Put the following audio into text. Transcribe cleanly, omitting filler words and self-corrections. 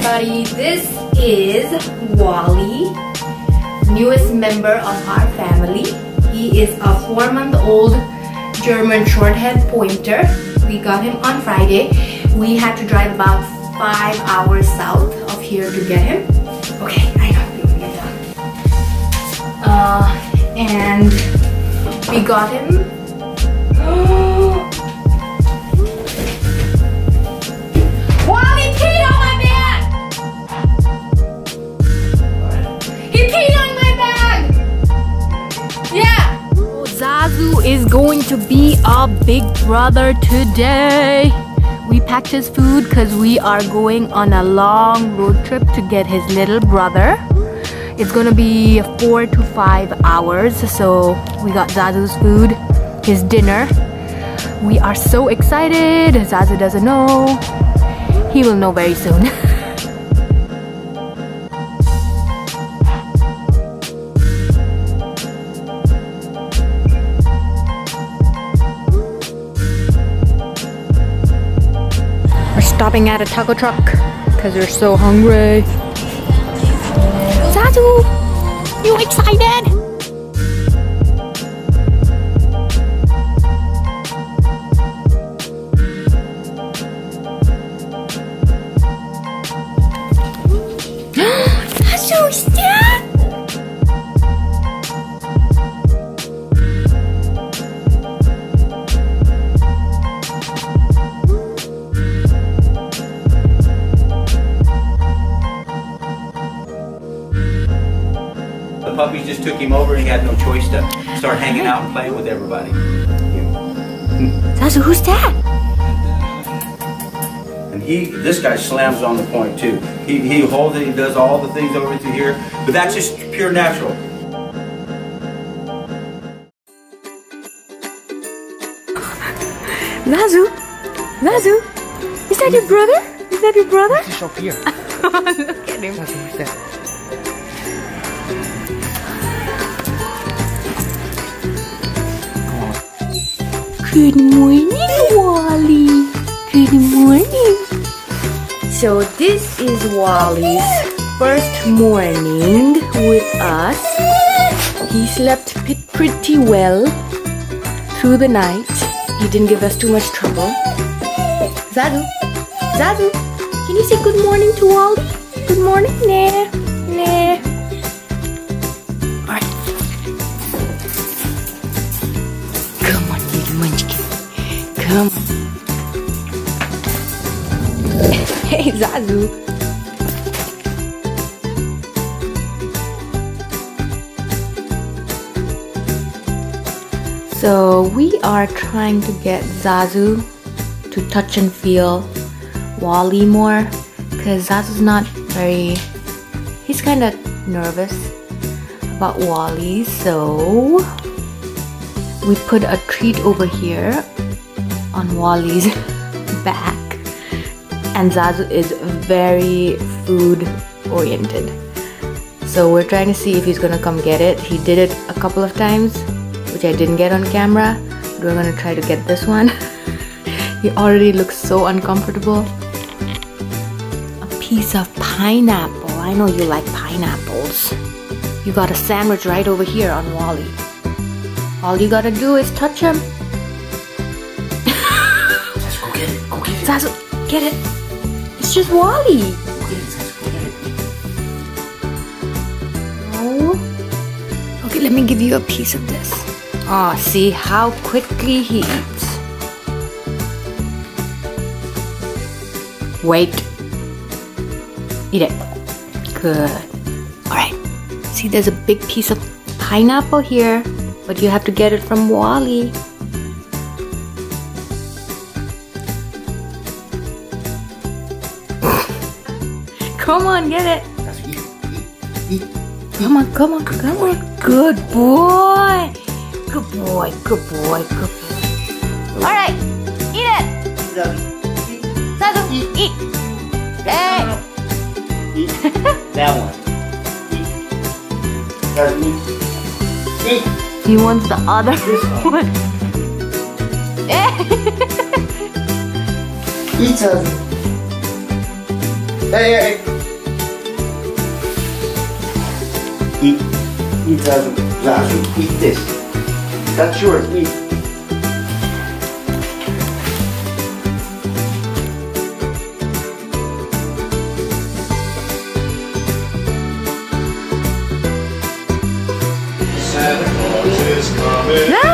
everybody, this is WallE, newest member of our family. He is a 4-month-old German Shorthaired Pointer. We got him on Friday. We had to drive about 5 hours south of here to get him. Okay, I know, we're gonna get done. And we got him. WallE peed on my bag! He peed on my bag! Yeah! Zazu is going to be a big brother today. We packed his food because we are going on a long road trip to get his little brother. It's gonna be 4 to 5 hours, so we got Zazu's food, his dinner. We are so excited. Zazu doesn't know. He will know very soon. We're stopping at a taco truck because we're so hungry. Zazu, you excited? The puppies just took him over and he had no choice to start hanging out and playing with everybody. Zazu, who's that? And this guy slams on the point too. He holds it, he does all the things over through here, but that's just pure natural. Zazu, is that your brother? Is that your brother? He's up here. Look at him. Zazu, who's that? Good morning, WallE. Good morning. So this is WallE's first morning with us. He slept pretty well through the night. He didn't give us too much trouble. Zazu, can you say good morning to WallE? Good morning? Nah. Alright. Come on, little munchkin. Come on. Hey, Zazu. So we are trying to get Zazu to touch and feel WallE more, because Zazu's not he's kind of nervous about WallE, so we put a treat over here on WallE's back, and Zazu is very food oriented, so we're trying to see if he's gonna come get it. He did it a couple of times, which I didn't get on camera, but we're gonna try to get this one. He already looks so uncomfortable. A piece of pineapple. I know you like pineapples. You got a sandwich right over here on WallE. All you gotta do is touch him. Zazu, go get it. Go get it. Zazu, get it. It's just WallE. Go get it, Zazu. Go get it. Oh. Okay, let me give you a piece of this. Oh, see how quickly he eats. Wait. Eat it. Good. Alright. See, there's a big piece of pineapple here, but you have to get it from WallE. Come on, get it. Zazu, eat. Come on. Good boy. Good boy. Alright, eat it. Zazu, eat. Hey. Eat. That one. Eat. Zazu, eat. He wants the other one. Eat, Zazu. Hey. Eat. Eat, Zazu. Zazu, eat this. That's yours. Eat. Santa Claus is coming.